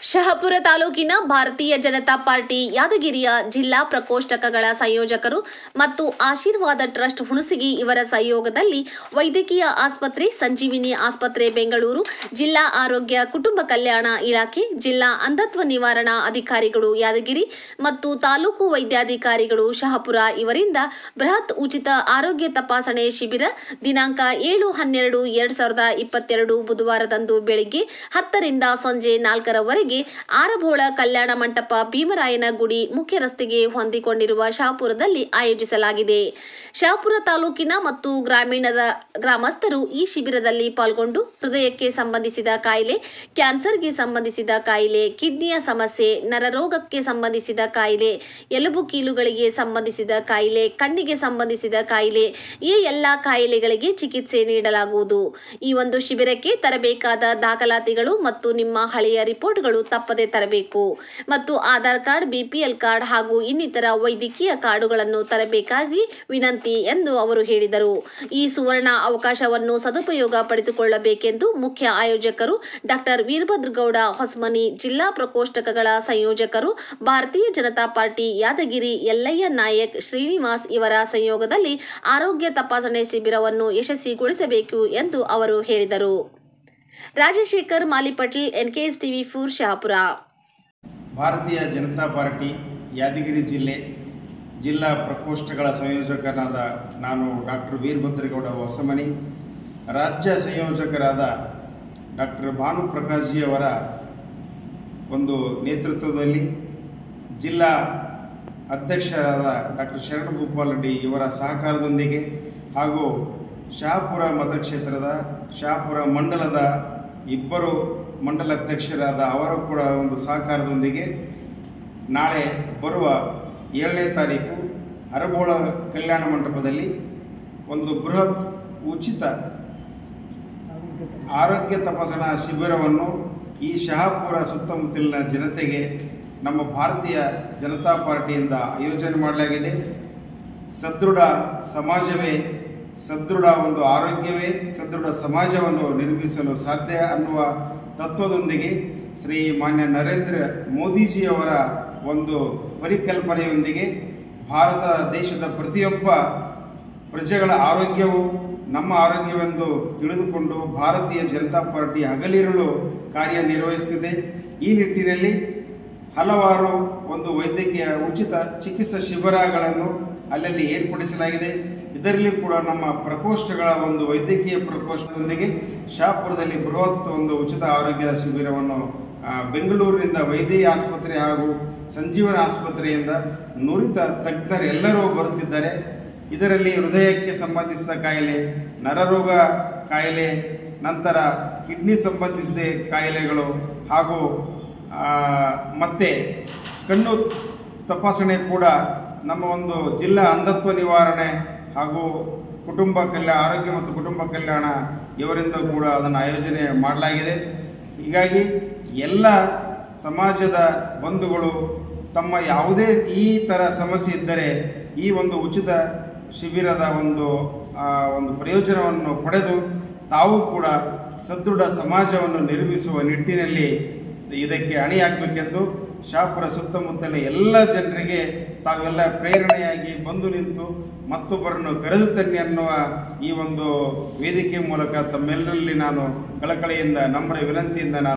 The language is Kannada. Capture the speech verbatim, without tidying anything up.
ಶಹಾಪುರ ತಾಲೂಕಿನ ಭಾರತೀಯ ಜನತಾ ಪಾರ್ಟಿ ಯಾದಗಿರಿಯ ಜಿಲ್ಲಾ ಪ್ರಕೋಷ್ಠಕಗಳ ಸಂಯೋಜಕರು ಮತ್ತು ಆಶೀರ್ವಾದ ಟ್ರಸ್ಟ್ ಹುಣಸಗಿ ಇವರ ಸಹಯೋಗದಲ್ಲಿ ವೈದ್ಯಕೀಯ ಆಸ್ಪತ್ರೆ ಸಂಜೀವಿನಿ ಆಸ್ಪತ್ರೆ ಬೆಂಗಳೂರು, ಜಿಲ್ಲಾ ಆರೋಗ್ಯ ಕುಟುಂಬ ಕಲ್ಯಾಣ ಇಲಾಖೆ, ಜಿಲ್ಲಾ ಅಂಧತ್ವ ನಿವಾರಣಾ ಅಧಿಕಾರಿಗಳು ಯಾದಗಿರಿ ಮತ್ತು ತಾಲೂಕು ವೈದ್ಯಾಧಿಕಾರಿಗಳು ಶಹಾಪುರ ಇವರಿಂದ ಬೃಹತ್ ಉಚಿತ ಆರೋಗ್ಯ ತಪಾಸಣೆ ಶಿಬಿರ ದಿನಾಂಕ ಏಳು ಹನ್ನೆರಡು ಎರಡ್ ಸಾವಿರದ ಇಪ್ಪತ್ತೆರಡು ಬುಧವಾರದಂದು ಬೆಳಿಗ್ಗೆ ಹತ್ತರಿಂದ ಸಂಜೆ ನಾಲ್ಕರವರೆಗೆ ಆರಬೋಳ ಕಲ್ಯಾಣ ಮಂಟಪ, ಭೀಮರಾಯನ ಗುಡಿ ಮುಖ್ಯ ರಸ್ತೆಗೆ ಹೊಂದಿಕೊಂಡಿರುವ ಶಹಾಪುರದಲ್ಲಿ ಆಯೋಜಿಸಲಾಗಿದೆ. ಶಹಾಪುರ ತಾಲೂಕಿನ ಮತ್ತು ಗ್ರಾಮೀಣದ ಗ್ರಾಮಸ್ಥರು ಈ ಶಿಬಿರದಲ್ಲಿ ಪಾಲ್ಗೊಂಡು ಹೃದಯಕ್ಕೆ ಸಂಬಂಧಿಸಿದ ಕಾಯಿಲೆ, ಕ್ಯಾನ್ಸರ್ಗೆ ಸಂಬಂಧಿಸಿದ ಕಾಯಿಲೆ, ಕಿಡ್ನಿಯ ಸಮಸ್ಯೆ, ನರರೋಗಕ್ಕೆ ಸಂಬಂಧಿಸಿದ ಕಾಯಿಲೆ, ಎಲುಬು ಕೀಲುಗಳಿಗೆ ಸಂಬಂಧಿಸಿದ ಕಾಯಿಲೆ, ಕಣ್ಣಿಗೆ ಸಂಬಂಧಿಸಿದ ಕಾಯಿಲೆ ಈ ಎಲ್ಲ ಕಾಯಿಲೆಗಳಿಗೆ ಚಿಕಿತ್ಸೆ ನೀಡಲಾಗುವುದು. ಈ ಒಂದು ಶಿಬಿರಕ್ಕೆ ತರಬೇಕಾದ ದಾಖಲಾತಿಗಳು ಮತ್ತು ನಿಮ್ಮ ಹಳೆಯ ರಿಪೋರ್ಟ್ಗಳು ತಪ್ಪದೆ ತರಬೇಕು ಮತ್ತು ಆಧಾರ್ ಕಾರ್ಡ್, ಬಿಪಿಎಲ್ ಕಾರ್ಡ್ ಹಾಗೂ ಇನ್ನಿತರ ವೈದ್ಯಕೀಯ ಕಾರ್ಡುಗಳನ್ನು ತರಬೇಕಾಗಿ ವಿನಂತಿ ಎಂದು ಅವರು ಹೇಳಿದರು. ಈ ಸುವರ್ಣ ಅವಕಾಶವನ್ನು ಸದುಪಯೋಗ ಪಡೆದುಕೊಳ್ಳಬೇಕೆಂದು ಮುಖ್ಯ ಆಯೋಜಕರು ಡಾಕ್ಟರ್ ವೀರಭದ್ರಗೌಡ ಹೊಸಮನಿ, ಜಿಲ್ಲಾ ಪ್ರಕೋಷ್ಠಕಗಳ ಸಂಯೋಜಕರು ಭಾರತೀಯ ಜನತಾ ಪಾರ್ಟಿ ಯಾದಗಿರಿ ಯಲ್ಲಯ್ಯ ನಾಯಕ್ ಶ್ರೀನಿವಾಸ್ ಇವರ ಸಂಯೋಗದಲ್ಲಿ ಆರೋಗ್ಯ ತಪಾಸಣೆ ಶಿಬಿರವನ್ನು ಯಶಸ್ವಿಗೊಳಿಸಬೇಕು ಎಂದು ಅವರು ಹೇಳಿದರು. Rajashekhar Malipatil, NKS TV four, Shahapur. Bharatiya Janata party Yadgir ಜಿಲ್ಲೆ ಜಿಲ್ಲಾ ಪ್ರಕೋಷ್ಠಗಳ ಸಂಯೋಜಕನಾದ ನಾನು ಡಾಕ್ಟರ್ ವೀರಭದ್ರಗೌಡ ಹೊಸಮನಿ, ರಾಜ್ಯ ಸಂಯೋಜಕರಾದ ಡಾಕ್ಟರ್ ಭಾನುಪ್ರಕಾಶ್ ಅವರ ಒಂದು ನೇತೃತ್ವದಲ್ಲಿ ಜಿಲ್ಲಾ ಅಧ್ಯಕ್ಷರಾದ ಡಾಕ್ಟರ್ ಶರಣಗೋಪಾಲ್ ರೆಡ್ಡಿ ಇವರ ಸಹಕಾರದೊಂದಿಗೆ ಹಾಗೂ ಶಹಾಪುರ ಮತಕ್ಷೇತ್ರದ ಶಹಾಪುರ ಮಂಡಲದ ಇಬ್ಬರು ಮಂಡಲಾಧ್ಯಕ್ಷರಾದ ಅವರ ಕೂಡ ಒಂದು ಸಹಕಾರದೊಂದಿಗೆ ನಾಳೆ ಬರುವ ಏಳನೇ ತಾರೀಕು ಅರಬೋಳ ಕಲ್ಯಾಣ ಮಂಟಪದಲ್ಲಿ ಒಂದು ಬೃಹತ್ ಉಚಿತ ಆರೋಗ್ಯ ತಪಾಸಣಾ ಶಿಬಿರವನ್ನು ಈ ಶಹಾಪುರ ಸುತ್ತಮುತ್ತಲಿನ ಜನತೆಗೆ ನಮ್ಮ ಭಾರತೀಯ ಜನತಾ ಪಾರ್ಟಿಯಿಂದ ಆಯೋಜನೆ ಮಾಡಲಾಗಿದೆ. ಸದೃಢ ಸಮಾಜವೇ ಸದೃಢ ಒಂದು ಆರೋಗ್ಯವೇ ಸದೃಢ ಸಮಾಜವನ್ನು ನಿರ್ಮಿಸಲು ಸಾಧ್ಯ ಅನ್ನುವ ತತ್ವದೊಂದಿಗೆ ಶ್ರೀ ಮಾನ್ಯ ನರೇಂದ್ರ ಮೋದಿಜಿಯವರ ಒಂದು ಪರಿಕಲ್ಪನೆಯೊಂದಿಗೆ ಭಾರತ ದೇಶದ ಪ್ರತಿಯೊಬ್ಬ ಪ್ರಜೆಗಳ ಆರೋಗ್ಯವು ನಮ್ಮ ಆರೋಗ್ಯವೆಂದು ತಿಳಿದುಕೊಂಡು ಭಾರತೀಯ ಜನತಾ ಪಾರ್ಟಿ ಹಗಲಿರುಳು ಕಾರ್ಯನಿರ್ವಹಿಸುತ್ತಿದೆ. ಈ ನಿಟ್ಟಿನಲ್ಲಿ ಹಲವಾರು ಒಂದು ವೈದ್ಯಕೀಯ ಉಚಿತ ಚಿಕಿತ್ಸಾ ಶಿಬಿರಗಳನ್ನು ಅಲ್ಲಲ್ಲಿ ಏರ್ಪಡಿಸಲಾಗಿದೆ. ಇದರಲ್ಲಿ ಕೂಡ ನಮ್ಮ ಪ್ರಕೋಷ್ಠಗಳ ಒಂದು ವೈದ್ಯಕೀಯ ಪ್ರಕೋಷ್ಠದೊಂದಿಗೆ ಶಹಾಪುರದಲ್ಲಿ ಬೃಹತ್ ಒಂದು ಉಚಿತ ಆರೋಗ್ಯ ಶಿಬಿರವನ್ನು ಬೆಂಗಳೂರಿನಿಂದ ವೈದ್ಯ ಆಸ್ಪತ್ರೆ ಹಾಗೂ ಸಂಜೀವನ ಆಸ್ಪತ್ರೆಯಿಂದ ನುರಿತ ತಜ್ಞರೆಲ್ಲರೂ ಬರುತ್ತಿದ್ದಾರೆ. ಇದರಲ್ಲಿ ಹೃದಯಕ್ಕೆ ಸಂಬಂಧಿಸಿದ ಕಾಯಿಲೆ, ನರರೋಗ ಕಾಯಿಲೆ, ನಂತರ ಕಿಡ್ನಿ ಸಂಬಂಧಿಸಿದ ಕಾಯಿಲೆಗಳು ಹಾಗೂ ಮತ್ತೆ ಕಣ್ಣು ತಪಾಸಣೆ ಕೂಡ ನಮ್ಮ ಒಂದು ಜಿಲ್ಲಾ ಅಂಧತ್ವ ನಿವಾರಣೆ ಹಾಗೂ ಕುಟುಂಬ ಕಲ್ಯಾಣ ಆರೋಗ್ಯ ಮತ್ತು ಕುಟುಂಬ ಕಲ್ಯಾಣ ಇವರಿಂದ ಕೂಡ ಅದನ್ನು ಆಯೋಜನೆ ಮಾಡಲಾಗಿದೆ. ಹೀಗಾಗಿ ಎಲ್ಲ ಸಮಾಜದ ಬಂಧುಗಳು ತಮ್ಮ ಯಾವುದೇ ಈ ಥರ ಸಮಸ್ಯೆ ಇದ್ದರೆ ಈ ಒಂದು ಉಚಿತ ಶಿಬಿರದ ಒಂದು ಒಂದು ಪ್ರಯೋಜನವನ್ನು ಪಡೆದು ತಾವು ಕೂಡ ಸದೃಢ ಸಮಾಜವನ್ನು ನಿರ್ಮಿಸುವ ನಿಟ್ಟಿನಲ್ಲಿ ಇದಕ್ಕೆ ಅಣಿಯಾಗಬೇಕೆಂದು ಶಹಾಪುರ ಸುತ್ತಮುತ್ತಲಿನ ಎಲ್ಲ ಜನರಿಗೆ ತಾವೆಲ್ಲ ಪ್ರೇರಣೆಯಾಗಿ ಬಂದು ನಿಂತು ಮತ್ತೊಬ್ಬರನ್ನು ಕರೆದು ತನ್ನಿ ಅನ್ನುವ ಈ ಒಂದು ವೇದಿಕೆ ಮೂಲಕ ತಮ್ಮೆಲ್ಲರಲ್ಲಿ ನಾನು ಕಳಕಳಿಯಿಂದ ನಮ್ರ ವಿನಂತಿಯಿಂದ ನಾನು